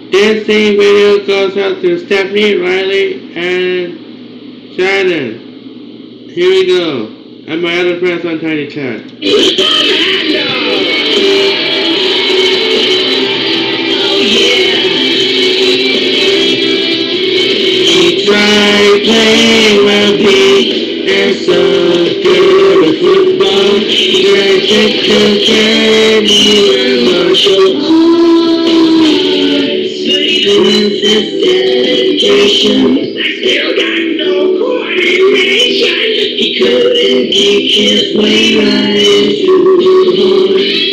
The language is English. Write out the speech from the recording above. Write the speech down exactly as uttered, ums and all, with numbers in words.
This same video goes out to Stephanie, Riley, and Shannon. Here we go. And my other friends on Tiny Chat. He tried playing rugby and so good at football. He tried to compare me with martial arts. With his dedication, I still got no coordination. He couldn't keep his way right into the horn.